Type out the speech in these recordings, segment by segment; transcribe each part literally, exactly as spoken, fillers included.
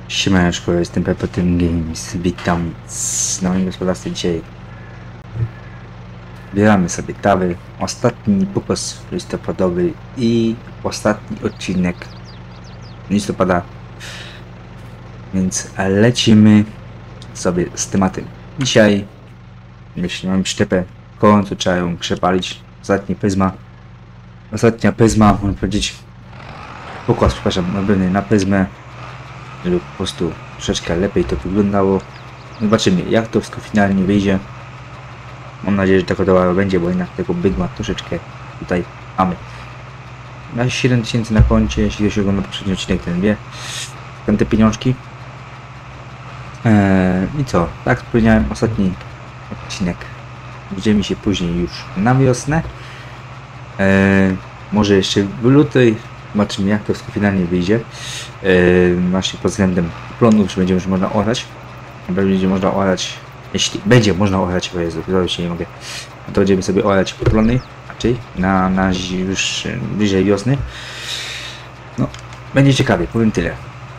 Siemaneczko, jestem Pepperton Games, witam na moim gospodarstwie. Dzisiaj zbieramy sobie tawy, ostatni pokos listopadowy i ostatni odcinek listopada, więc lecimy sobie z tematem. Dzisiaj, jeśli mam szczepę, w końcu trzeba ją przepalić. Ostatnia pyzma, ostatnia pyzma, można powiedzieć, pokos, przepraszam, robiony na pyzmę, lub po prostu troszeczkę lepiej to wyglądało. Zobaczymy, jak to wszystko finalnie wyjdzie. Mam nadzieję, że taka dobra będzie, bo jednak tego bydła troszeczkę tutaj mamy. Na siedem tysięcy na koncie, jeśli ktoś ogląda poprzedni odcinek, ten wie, tam te pieniążki. Eee, I co? Tak jak powiedziałem, ostatni odcinek widzimy się później już na wiosnę. Eee, może jeszcze w lutej. Zobaczymy, jak to wszystko finalnie wyjdzie. Yy, właśnie pod względem plonów, czy będzie już można orać. Będzie można orać, jeśli będzie można orać, bo Jezu, się nie mogę. To będziemy sobie orać plony, raczej na, na już bliżej wiosny. No, będzie ciekawie, powiem tyle.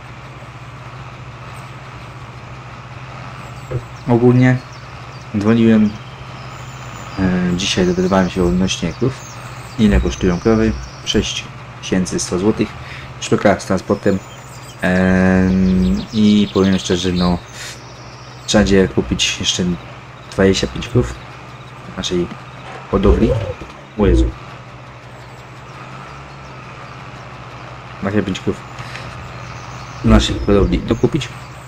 Ogólnie dzwoniłem yy, dzisiaj, dowiadywałem się odnośnie krów, ile kosztują krowy. sześć tysięcy sto złotych, sztuka z transportem. Eee, i powiem szczerze, no trzeba będzie kupić jeszcze dwadzieścia pięć krów w naszej hodowli. O Jezu, dwadzieścia pięć krów w naszej hodowli dokupić.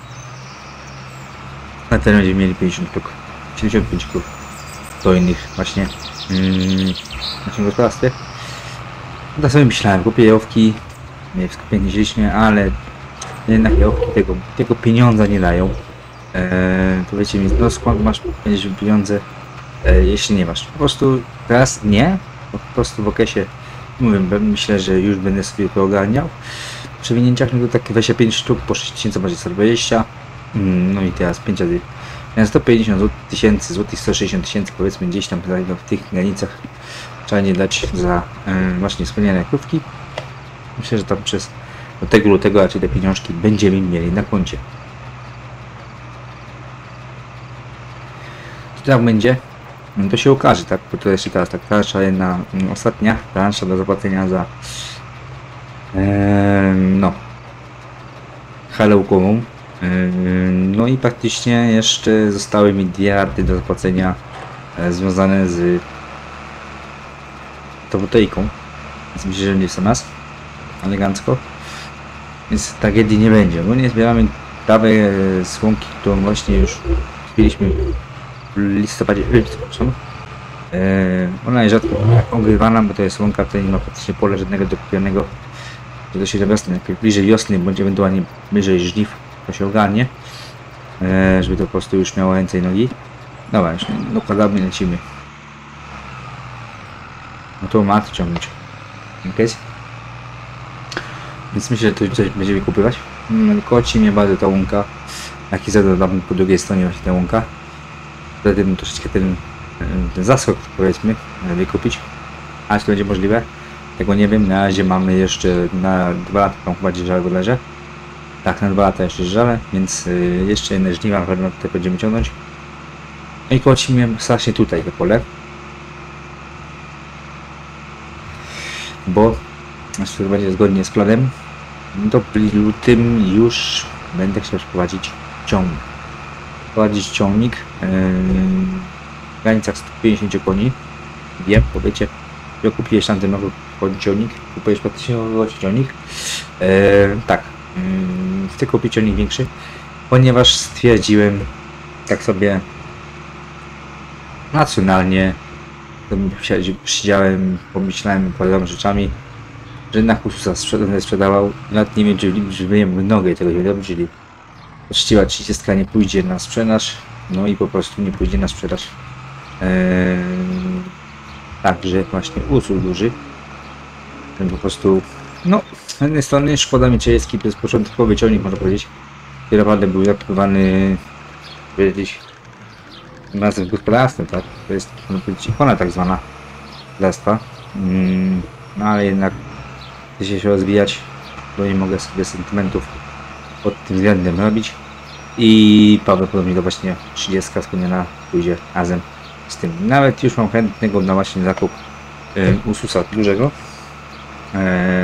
Na ten będziemy mieli pięćdziesiąt sztuk, siedemdziesiąt pięć krów do innych właśnie mm, w naszym gospodarstwie. Ja sobie myślałem, kupię jałówki, nie w sklepie nie źlicznie, ale jednak jałówki tego, tego pieniądza nie dają. Eee, powiecie mi, no skąd masz pieniądze, eee, jeśli nie masz? Po prostu teraz nie, po prostu w okresie, mówię, myślę, że już będę sobie to ogarniał. W przewinięciach, no to takie dwadzieścia pięć sztuk po sześć tysięcy będzie sto dwadzieścia, no i teraz pięć razy sto pięćdziesiąt tysięcy złotych, sto sześćdziesiąt tysięcy, powiedzmy gdzieś tam w tych granicach trzeba nie dać za y, właśnie wspomniane krówki. Myślę, że tam przez do tego lutego raczej te pieniążki będziemy mieli na koncie. Czy tak będzie? No to się okaże, tak? Bo to jeszcze teraz tak, plansza jedna, y, ostatnia plansza do zapłacenia za y, no halę łukową. Y, no i praktycznie jeszcze zostały miliardy do zapłacenia y, związane z fotowoltaiką, więc myślę, że nie w nas elegancko, więc tragedii nie będzie, bo nie zbieramy prawej słomki, którą właśnie już zbiliśmy w listopadzie, przepraszam. Eee, ona jest rzadko ogrywana, bo to jest łąka, która nie ma praktycznie pola żadnego do kupionego, że to się do wiosny, najpierw bliżej wiosny, bądź ewentualnie bliżej żniw, to się ogarnie, eee, żeby to po prostu już miało ręce i nogi. Dobra, już dokładamy, lecimy. No to ma to ciągnąć. Okay. Więc myślę, że to coś będziemy kupywać. Koci mnie bardzo ta łąka. Jak i zadam po drugiej stronie właśnie ta łąka. Wtedy bym troszeczkę ten, ten zaskok, powiedzmy, wykupić. A czy to będzie możliwe? Tego nie wiem. Na razie mamy jeszcze na dwa lata tam chyba dzierżawę bodajże. Tak, na dwa lata jeszcze dzierżawę, więc y, jeszcze jedne żniwa na pewno tutaj będziemy ciągnąć. No i koci mnie strasznie tutaj to pole. Bo jeśli to będzie zgodnie z planem, to w lutym już będę chciał prowadzić ciągnik. Prowadzić ciągnik yy, w granicach stu pięćdziesięciu koni. Wiem, powiecie, że kupiłeś tam ten nowy ciągnik, kupujesz praktycznie nowy ciągnik. Yy, tak, yy, chcę kupić ciągnik większy, ponieważ stwierdziłem, tak sobie racjonalnie, siedziałem, pomyślałem paroma rzeczami, że na Hususa będę sprzedawał. Nawet nie wiem, czy w nogę tego nie robię, czyli poczciwa trzydziestka nie pójdzie na sprzedaż, no i po prostu nie pójdzie na sprzedaż. Eee, także właśnie usług duży. Ten po prostu, no, z jednej strony szkoda mi czeski, to jest początkowy ciągnik, można powiedzieć. Kierowany był zakupowany kiedyś razem z gospodarstwem, tak? To jest, można powiedzieć, ikona tak zwana gospodarstwa. Mm, no ale jednak chcę się rozwijać, bo nie mogę sobie sentymentów pod tym względem robić. I prawdopodobnie to właśnie trzydziestka wspomniana pójdzie razem z tym. Nawet już mam chętnego na właśnie zakup yy, Ursusa dużego. Yy,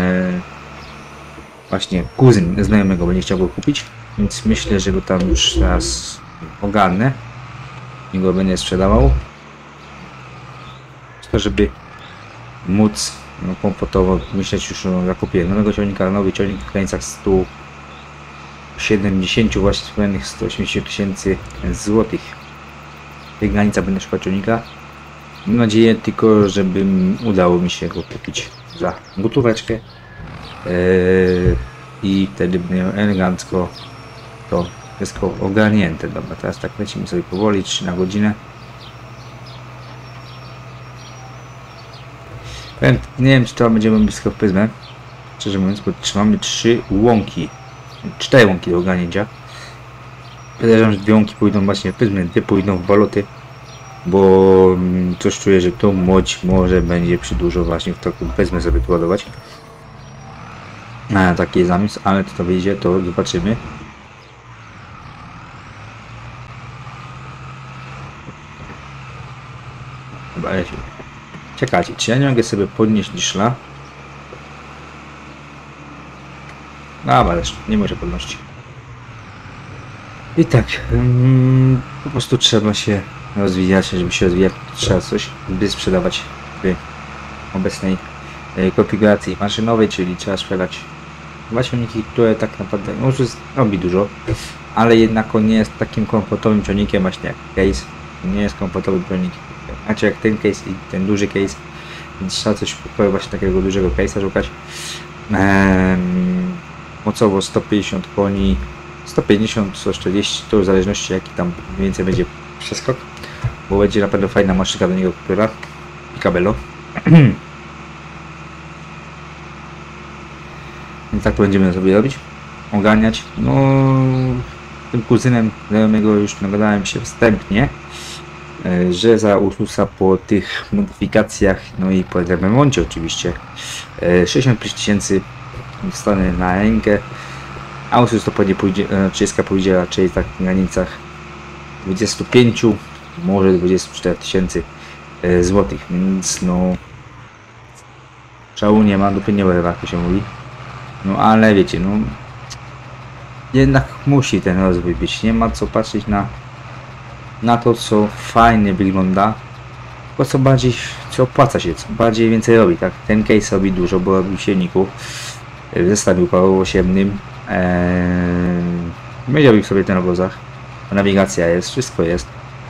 właśnie kuzyn znajomego będzie chciał go kupić, więc myślę, że go tam już teraz ogarnę i go będę sprzedawał. To żeby móc no, komfortowo myśleć już o zakupie nowego ciągnika, nowy ciągnik w granicach stu siedemdziesięciu właśnie wspomnianych stu osiemdziesięciu tysięcy złotych. W tej granicy będę szukać ciągnika. Mam nadzieję tylko, żeby udało mi się go kupić za gotóweczkę yy, i wtedy będę elegancko to wszystko ogarnięte. Dobra, teraz tak lecimy sobie powoli, trzy na godzinę. Nie wiem, czy to będziemy blisko w pryzmę, szczerze mówiąc, bo trzymamy trzy łąki, cztery łąki do ogarnięcia. Podejrzewam, że dwie łąki pójdą właśnie w pryzmę, dwie pójdą w waluty, bo coś czuję, że to moć może będzie przy dużo właśnie w taką pryzmę sobie tu ładować. A, taki jest zamysł, ale to, to wyjdzie, to zobaczymy. Chyba leci. Czekajcie, czy ja nie mogę sobie podnieść diszla? Dobra, ale nie może podnosić. I tak, um, po prostu trzeba się rozwijać, żeby się rozwijać, trzeba coś, by sprzedawać w obecnej e, konfiguracji maszynowej, czyli trzeba sprzedać silniki, które tak naprawdę no, już robi dużo, ale jednak on nie jest takim komfortowym ciągnikiem właśnie jak case, nie jest komfortowym ciągnikiem, znaczy jak ten case i ten duży case, więc trzeba coś właśnie takiego dużego case'a szukać. Ehm, mocowo sto pięćdziesiąt koni, sto pięćdziesiąt, sto czterdzieści, to w zależności jaki tam mniej więcej będzie przeskok, bo będzie na pewno fajna maszyna do niego, która Picabello. Więc tak to będziemy sobie robić, ogarniać. No, tym kuzynem znajomego już nagadałem się wstępnie, że za Ursusa po tych modyfikacjach, no i po remoncie oczywiście, sześćdziesiąt pięć tysięcy dostanę na rękę, a Ursus to pewnie pójdzie, trzydzieści pójdzie raczej tak w granicach dwudziestu pięciu, może dwudziestu czterech tysięcy złotych, więc no szału nie ma, dupy nie ulewa, jak to się mówi. No ale wiecie, no jednak musi ten rozwój być, nie ma co patrzeć na na to, co fajnie wygląda, bo co bardziej, co opłaca się, co bardziej więcej robi, tak? Ten case robi dużo, bo robi w silniku, w zestawie kołowosiemnym, eee, będzie sobie ten obozach, nawigacja jest, wszystko jest,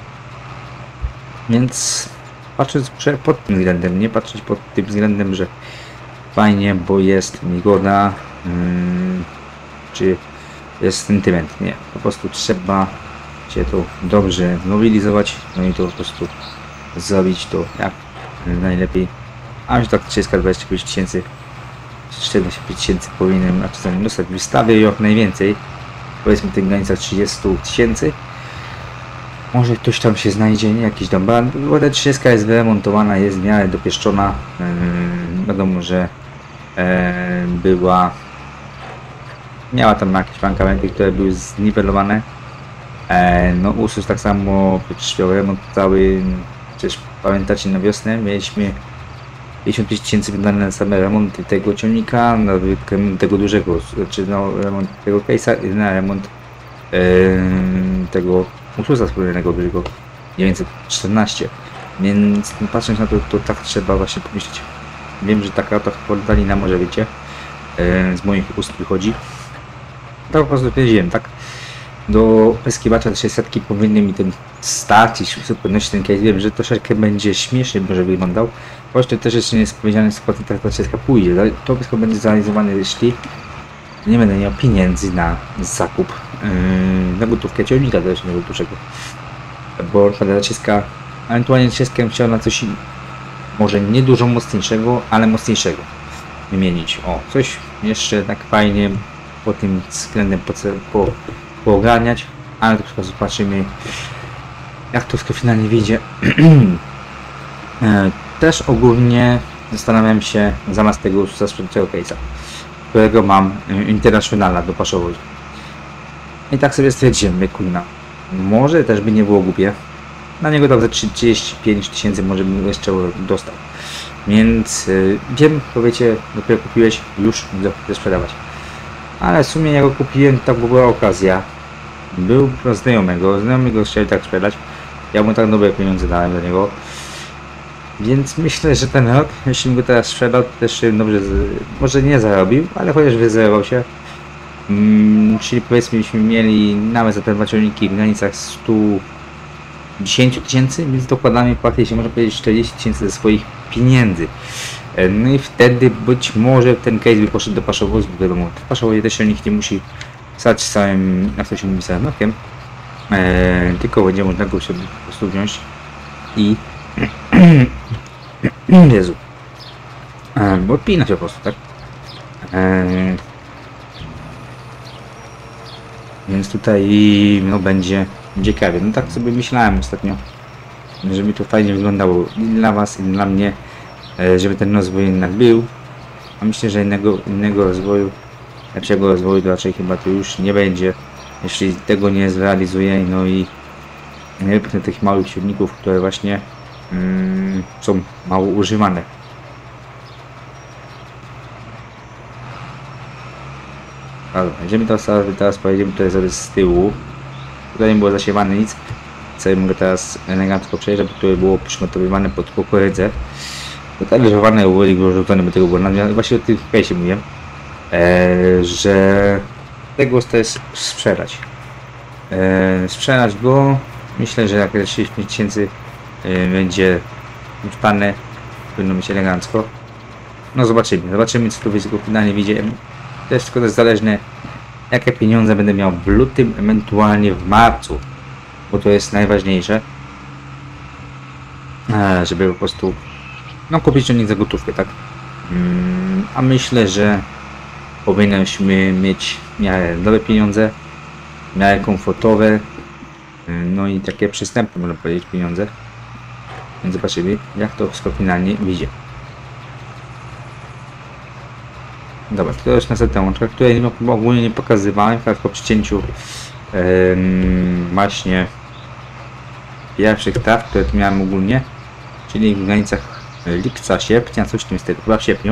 więc patrząc pod tym względem, nie patrzeć pod tym względem, że fajnie, bo jest wygoda, hmm, czy jest sentyment, nie, po prostu trzeba się to dobrze zmobilizować, no i to po prostu zrobić to jak najlepiej. A już tak trzydzieści dwadzieścia pięć tysięcy, czterdzieści pięć tysięcy powinienem aktualnie dostać wystawy jak najwięcej, powiedzmy w tych granicach trzydzieści tysięcy. Może ktoś tam się znajdzie, nie jakiś tam ban, bo ta trzydzieści jest wyremontowana, jest w miarę dopieszczona. Yy, wiadomo, że yy, była, miała tam jakieś mankamenty, które były zniwelowane. E, no Ursus tak samo miał remont cały, przecież pamiętacie na wiosnę mieliśmy pięćdziesiąt pięć tysięcy wydane na same remonty tego ciągnika, na remont tego dużego, czy no remont tego case'a, na remont e, tego Ursusa wspólnego dużego dziewięćset czternaście, więc no, patrząc na to, to tak trzeba właśnie pomyśleć. Wiem, że taka to podalina może wiecie, e, z moich ust wychodzi, tak po prostu powiedziałem, tak? Do peskiwacza trzydzieści powinny mi ten starczyć w zupełności ten case. Wiem, że troszeczkę będzie śmiesznie może wyglądał. Właśnie też jeszcze nie jest powiedziane, skąd ta trzydzieści pójdzie. To wszystko będzie zrealizowane, jeśli nie będę miał pieniędzy na zakup yy, na gotówkę ciągnika do tego dużego. Bo ta trzydzieści, ewentualnie trzydzieści chciał na coś może nie dużo mocniejszego, ale mocniejszego wymienić. O, coś jeszcze tak fajnie po tym względem po, po poogarniać, ale to wszystko zobaczymy, jak to wszystko finalnie wyjdzie. Też ogólnie zastanawiam się zamiast tego Ursusa sprzedającego case'a, którego mam Internationala do paszowość. I tak sobie stwierdziłem, kurna, może też by nie było głupie. Na niego tam za trzydzieści pięć tysięcy może bym jeszcze dostał. Więc yy, wiem, powiecie, dopiero kupiłeś, już chcę sprzedawać. Ale w sumie jak go kupiłem, to była okazja. Był pro znajomego, znajomego chcieli tak sprzedać. Ja mu tak dobre pieniądze dałem za niego. Więc myślę, że ten rok, jeśli go teraz sprzedał, to też dobrze, może nie zarobił, ale chociaż wyzerował się. Hmm, czyli powiedzmy, byśmy mieli nawet za te dwa ciągniki w granicach stu dziesięciu tysięcy, więc dokładamy praktycznie, można powiedzieć, czterdzieści tysięcy ze swoich pieniędzy. No i wtedy być może ten case by poszedł do paszowozu, wiadomo, w paszowozie też silnik nie musi stać z całym, jak to się mówi, całym rokiem, eee, tylko będzie można go sobie po prostu wziąć i Jezu, eee, bo odpina się po prostu, tak? Eee, więc tutaj no będzie ciekawie. No tak sobie myślałem ostatnio, żeby to fajnie wyglądało i dla was, i dla mnie, żeby ten rozwój jednak był. A myślę, że innego, innego rozwoju, lepszego rozwoju to raczej chyba to już nie będzie, jeśli tego nie zrealizuje. No i nie wypchnę tych małych silników, które właśnie mm, są mało używane. Dobra, będziemy teraz, teraz pojedziemy tutaj sobie z tyłu. Tutaj nie było zasiewane nic. Sobie mogę teraz elegancko przejść, aby tutaj było przygotowywane pod kukurydzę. Talerzowane uwoli było rzucone, by tego było na właśnie o tym case mówię, e, że tego chcesz sprzedać. E, sprzedać go, myślę, że jak trzydzieści pięć tysięcy e, będzie wstane, powinno być elegancko. No zobaczymy, zobaczymy co tu z tego finalnie wyjdzie. To jest tylko też zależne, jakie pieniądze będę miał w lutym, ewentualnie w marcu, bo to jest najważniejsze, e, żeby po prostu no kupić ciągnik za gotówkę, tak? Hmm, a myślę, że powinniśmy mieć w miarę dobre pieniądze, w miarę komfortowe, no i takie przystępne, można powiedzieć, pieniądze. Więc zobaczymy, jak to wszystko finalnie wyjdzie. Dobra, to już następna łączka, której ogólnie nie pokazywałem, tak po przycięciu yy, właśnie pierwszych traw, które tu miałem ogólnie, czyli w granicach lipca, sierpnia, coś w tym stylu, chyba w sierpniu.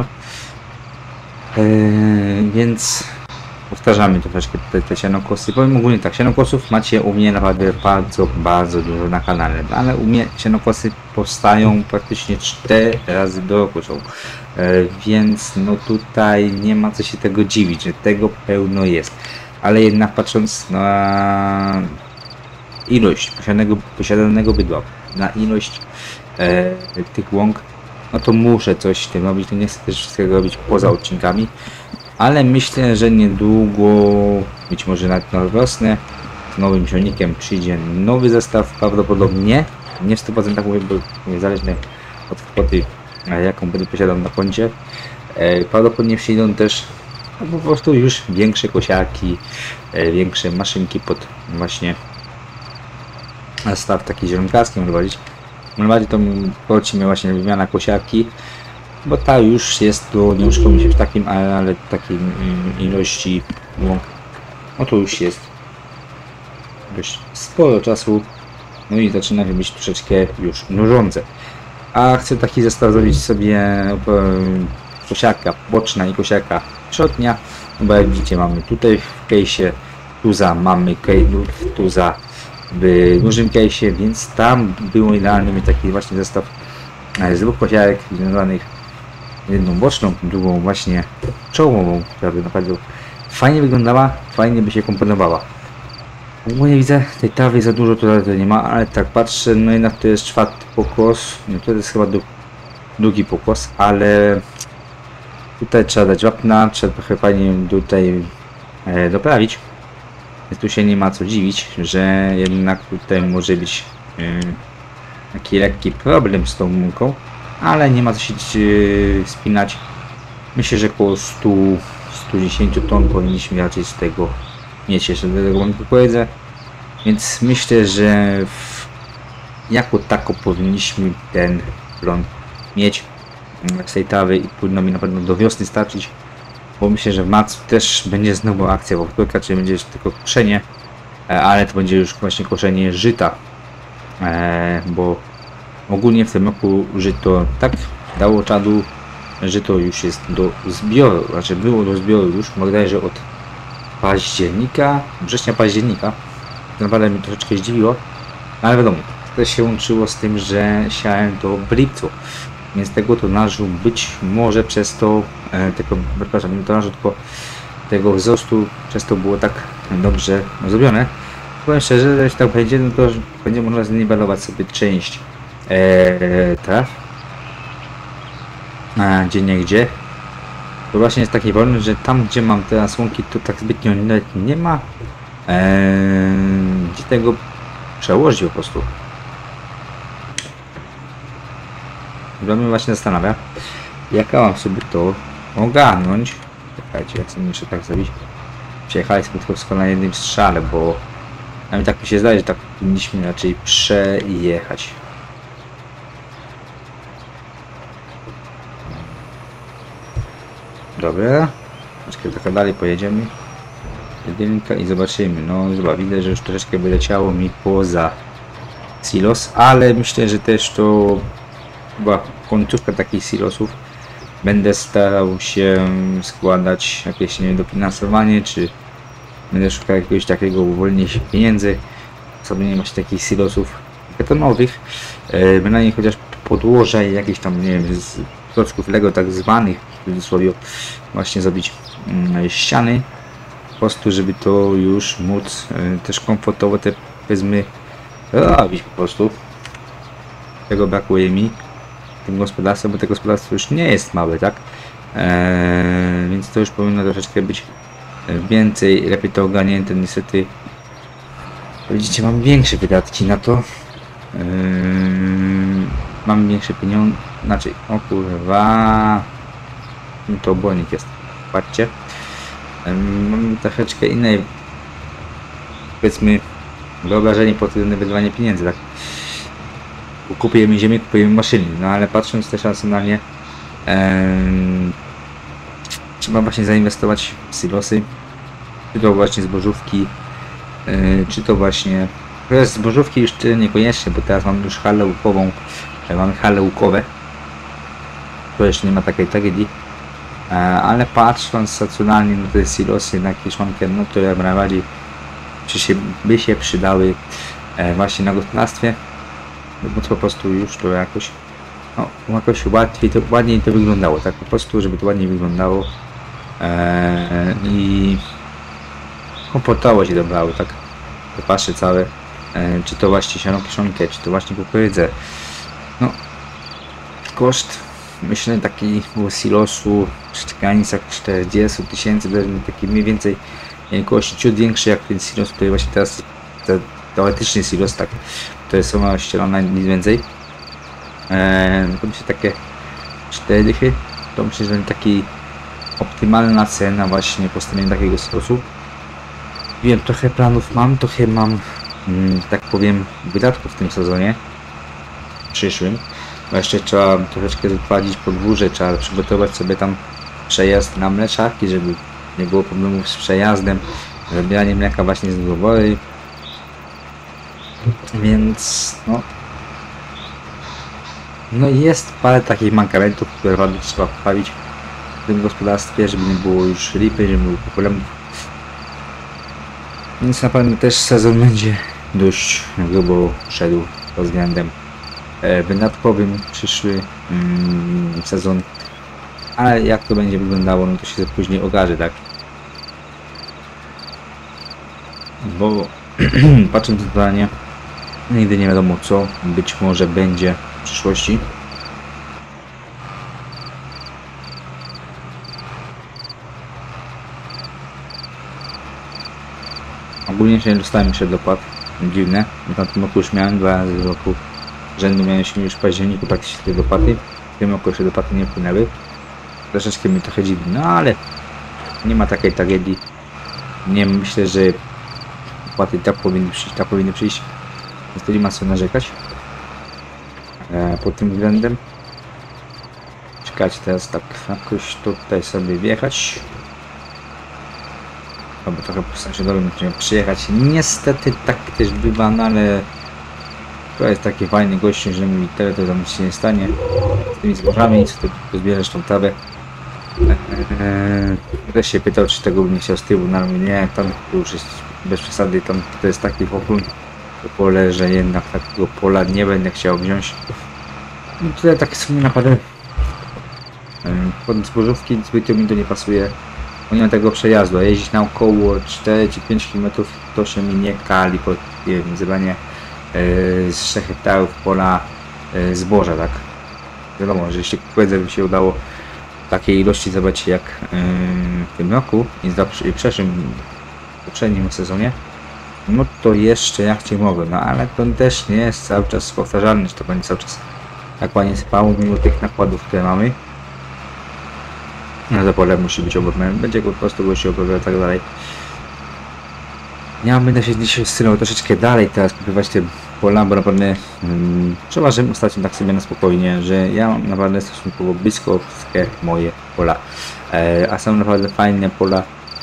Yy, więc powtarzamy troszeczkę te, te sianokosy. Powiem ogólnie tak, sianokosów macie u mnie naprawdę bardzo, bardzo dużo na kanale, ale u mnie sianokosy powstają praktycznie cztery razy do roku są. Yy, więc no tutaj nie ma co się tego dziwić, że tego pełno jest. Ale jednak patrząc na ilość posiadanego, posiadanego bydła, na ilość yy, tych łąk, no to muszę coś z tym robić, to nie chcę też wszystkiego robić poza odcinkami, ale myślę, że niedługo, być może nawet na wiosnę, z nowym silnikiem przyjdzie nowy zestaw, prawdopodobnie, nie w stu procentach mówię, bo jest zależne od kwoty, jaką będę posiadał na koncie. E, prawdopodobnie przyjdą też no, po prostu już większe kosiarki, e, większe maszynki pod właśnie zestaw taki zielonkarski, można powiedzieć. Najbardziej to poci mnie właśnie wymiana kosiarki, bo ta już jest, to nie uszkomi się w takim, ale, ale takiej ilości łąk, no to już jest dość sporo czasu, no i zaczyna się być troszeczkę już nużące. A chcę taki zestaw zrobić sobie kosiarka boczna i kosiarka przodnia, no bo jak widzicie mamy tutaj w case'ie tuza, mamy tuza w dużym case'ie, więc tam było idealnie mieć taki właśnie zestaw z dwóch kosiarek związanych, jedną boczną, drugą właśnie czołową, która by naprawdę fajnie wyglądała, fajnie by się komponowała. Ogólnie widzę, tej trawy za dużo tutaj nie ma, ale tak patrzę, no jednak to jest czwarty pokos, no to jest chyba drugi pokos, ale tutaj trzeba dać wapna, trzeba trochę fajnie tutaj e, doprawić. Więc tu się nie ma co dziwić, że jednak tutaj może być yy, taki lekki problem z tą mąką, ale nie ma co się yy, spinać. Myślę, że około stu do stu dziesięciu ton powinniśmy raczej z tego mieć, jeszcze do tego mamy kukurydzę, więc myślę, że w, jako tako powinniśmy ten plon mieć z tej trawy i powinno mi na pewno do wiosny starczyć. Bo myślę, że w marcu też będzie znowu akcja, bo w raczej będzie tylko koszenie, e, ale to będzie już właśnie koszenie żyta, e, bo ogólnie w tym roku żyto tak dało czadu, że to już jest do zbioru, znaczy było do zbioru już bodajże od października, września października. To naprawdę mnie troszeczkę zdziwiło, ale wiadomo, to się łączyło z tym, że siałem to w lipcu, więc tego tonażu być może przez to, e, tego, przepraszam, nie tonażu, tylko tego wzrostu przez to było tak dobrze zrobione. Powiem szczerze, że jeśli tak będzie, no to będzie można zniwelować sobie część e, traw, a gdzie nie gdzie. To właśnie jest taki wolny, że tam gdzie mam teraz łąki, to tak zbytnio nawet nie ma eee, gdzie tego przełożyć po prostu. Dla mnie właśnie zastanawia, jak mam sobie to ogarnąć. Czekajcie, jak sobie muszę tak zrobić. Przejechaliśmy tylko wszystko na jednym strzale, bo a mi tak mi się zdaje, że tak powinniśmy raczej przejechać. Dobra, troszkę trochę dalej pojedziemy. Jedynka i zobaczymy. No chyba widzę, że już troszeczkę wyleciało mi poza silos, ale myślę, że też to chyba końcówka takich silosów. Będę starał się składać jakieś, nie wiem, dofinansowanie, czy będę szukał jakiegoś takiego uwolnienia pieniędzy, sobie nie masz takich silosów betonowych, e, bynajmniej chociaż podłoże jakieś tam, nie wiem, z klocków Lego tak zwanych, w cudzysłowie, właśnie zrobić mm, ściany, po prostu, żeby to już móc e, też komfortowo te, powiedzmy, robić po prostu. Tego brakuje mi w tym gospodarstwie, bo to gospodarstwo już nie jest małe, tak? Eee, więc to już powinno troszeczkę być więcej, lepiej to ogarnięte. Niestety, widzicie, mam większe wydatki na to. Eee, mam większe pieniądze, znaczy, o kurwa, to obornik jest, patrzcie. Eee, mam troszeczkę innej, powiedzmy, wyobrażenie pod względem wydawania pieniędzy, tak? Kupujemy ziemię, kupujemy maszyny, no ale patrząc też racjonalnie, em, trzeba właśnie zainwestować w silosy, czy to właśnie zbożówki, y, czy to właśnie, teraz zbożówki już niekoniecznie, bo teraz mam już halę łukową, mamy hale łukowe, to jeszcze nie ma takiej tragedii, e, ale patrząc racjonalnie na te silosy, na jakieś łamkę, no to jak najbardziej czy się, by się przydały e, właśnie na gospodarstwie. Bo po prostu już to jakoś, no, jakoś łatwiej to, ładniej to wyglądało, tak po prostu, żeby to ładniej wyglądało eee, i komfortowo się dobrało, tak, te pasze całe, eee, czy to właśnie siano kiszonkę, czy to właśnie kukurydzę. No, koszt, myślę, takiego silosu w granicach czterdziestu tysięcy, taki mniej więcej wielkości, ciut większy jak ten silos, który właśnie teraz, te, teoretyczny silos, tak, to jest sama ścielona, nic więcej. Eee, to myślę takie cztery dychy, to myślę, że będzie taki optymalna cena właśnie postawienia takiego silosu. Wiem, trochę planów mam, trochę mam, mm, tak powiem, wydatków w tym sezonie przyszłym, bo jeszcze trzeba troszeczkę wyprowadzić podwórze, trzeba przygotować sobie tam przejazd na mleczarki, żeby nie było problemów z przejazdem, zabieranie mleka właśnie z dwory. Więc no, no jest parę takich mankamentów, które bardzo trzeba poprawić w tym gospodarstwie, żeby nie było już lipy, żeby nie było problemów. Więc na pewno też sezon będzie dość grubo szedł pod względem e, wydatkowym przyszły mm, sezon, ale jak to będzie wyglądało, no to się później okaże, tak? Bo patrząc na zadanie, nigdy nie wiadomo co być może będzie w przyszłości. Ogólnie się nie dostałem jeszcze dopłat. Dziwne. Na tym roku już miałem dwa razy z roku rzędu, miałem się już w październiku praktycznie te dopłaty. W tym roku jeszcze dopłaty nie wpłynęły. Troszeczkę mi trochę dziwi, no ale nie ma takiej tragedii. Nie myślę, że dopłaty tak powinny przyjść, tak powinny przyjść. Więc to nie ma co narzekać e, pod tym względem. Czekać teraz tak jakoś tutaj sobie wjechać. albo trochę po sąsiadowi przyjechać. Niestety tak też bywa, no ale to jest taki fajny gościu, że mówi tyle, to tam nic się nie stanie z tymi zbożami, co ty pozbierasz tą trawę. Eee, też się pytał, czy tego bym nie chciał z tyłu, no ale nie, tam to już jest bez przesady, tam to jest taki pokój, to pole, że jednak takiego pola nie będę chciał wziąć. I tutaj tak w sumie naprawdę pod zbożówki zbytnio mi to nie pasuje. Nie mam tego przejazdu, a jeździć na około cztery czy pięć kilometrów to się mi nie kali pod zebranie yy, z trzech hektarów pola yy, zboża, tak. Wiadomo, że jeśli kukurydzę by się udało takiej ilości zebrać jak yy, w tym roku i w przeszłym, poprzednim sezonie, no to jeszcze jak cię mogę, no ale to też nie jest cały czas powtarzalny, że to będzie cały czas tak ładnie spało mimo tych nakładów, które mamy. No za pole musi być obrobione, będzie go po prostu gościu obrobiał i tak dalej. Ja będę się dzisiaj wstrzymał troszeczkę dalej teraz popływać te pola, bo naprawdę hmm, przeważam ostatnio tak sobie na spokojnie, że ja mam naprawdę stosunkowo blisko wszystkie moje pola. E, a są naprawdę fajne pola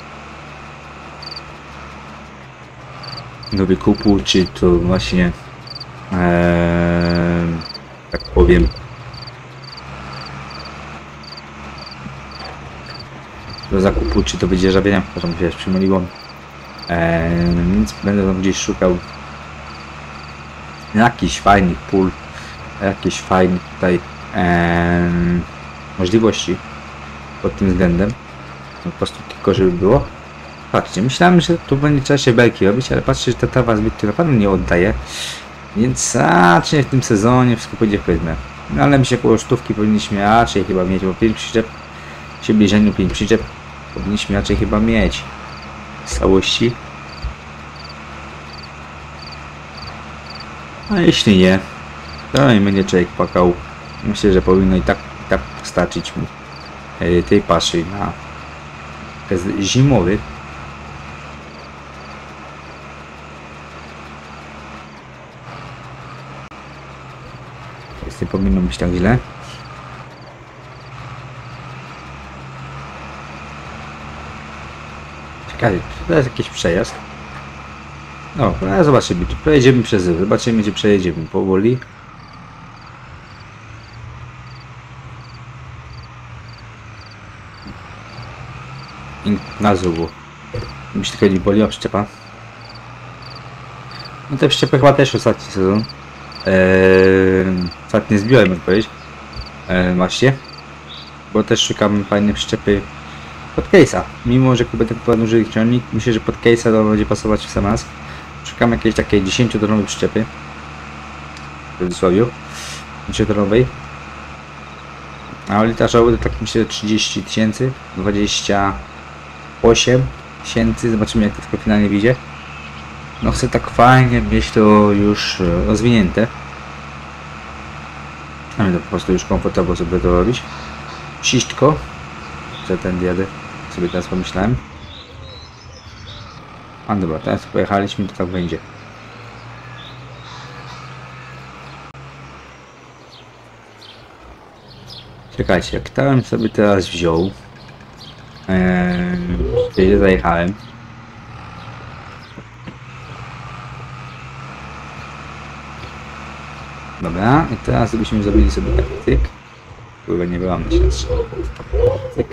do wykupu, czy to właśnie e, tak powiem do zakupu, czy to będzie żabienia, przepraszam, się przymyliło. Eee, więc będę tam gdzieś szukał jakichś fajnych pól, jakichś fajnych tutaj eee, możliwości pod tym względem. No, po prostu tylko żeby było. Patrzcie, myślałem, że tu będzie trzeba się belki robić, ale patrzcie, że ta trawa zbyt naprawdę nie oddaje. Więc raczej w tym sezonie wszystko pójdzie w pryzmę. No ale mi się koło sztówki powinniśmy raczej chyba mieć, bo pięć przyczep w przybliżeniu pięć przyczep powinniśmy raczej chyba mieć w całości. A jeśli nie, to nie będzie człowiek płakał. Myślę, że powinno i tak, i tak starczyć mu tej paszy na okres zimowy. Więc nie powinno być tak źle. Ciekawe, czy to jest jakiś przejazd? No, ale zobaczymy, czy pojedziemy przez... Zobaczymy, czy przejedziemy powoli. I na zrubu. Mi się tylko nie boli o przyczepa. No te przyczepy chyba też ostatni sezon. Eee, ostatnio zbiłem, jak powiedzieć. Eee, właśnie. Bo też szukam fajne przyczepy pod case'a. Mimo, że kupię tak duży ciągnik, myślę, że pod case'a to będzie pasować w sam raz. Szukam jakiejś takiej dziesięciotonowej przyczepy. W cudzysłowie. dziesięciotonowej. A litrażowy to tak myślę trzydzieści tysięcy. dwadzieścia osiem tysięcy. Zobaczymy, jak to tylko finalnie wyjdzie. No chcę tak fajnie mieć to już rozwinięte. A mnie to po prostu już komfortowo sobie to robić. Ciśćko. Że ten jadę sobie teraz pomyślałem. A dobra, teraz pojechaliśmy, to tak będzie. Czekajcie, jak tam sobie teraz wziął. Eee, zajechałem. Dobra, i teraz gdybyśmy zrobili sobie tak tyk. Chyba nie byłam na środku. Tyk.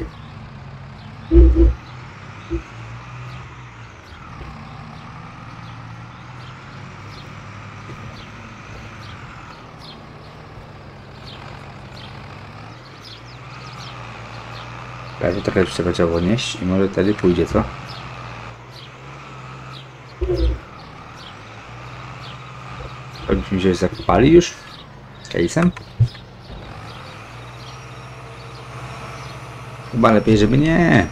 Ja to trochę jeszcze trzeba nieść i może wtedy pójdzie, co? Byśmy się zakopali już? Case'em? Chyba lepiej, żeby nie.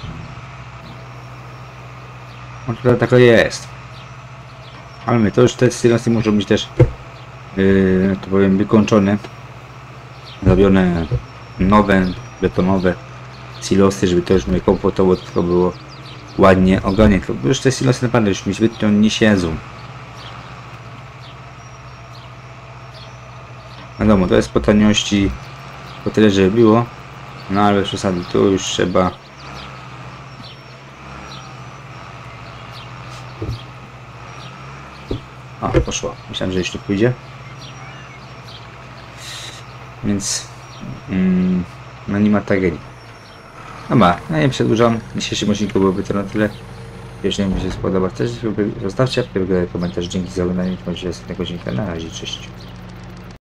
No to tak jest. Ale my to już te silosy muszą być też yy, to powiem wykończone. Zrobione nowe, betonowe silosy, żeby to już mnie komfortowo tylko było ładnie ogarnięte. Bo już te silosy naprawdę już mi zbytnio nie siedzą. Wiadomo, to jest po taniości, po tyle, żeby było. No ale przesady, tu już trzeba A, poszło. Myślałem, że jeszcze pójdzie. Więc... Mm, no nie ma tragedii. No ma, ja nie przedłużam. W dzisiejszym odcinku byłoby to na tyle. Jeżeli mi się spodoba, też zostawcie komentarz. Dzięki za oglądanie. Możecie następnego odcinka. Na razie, cześć.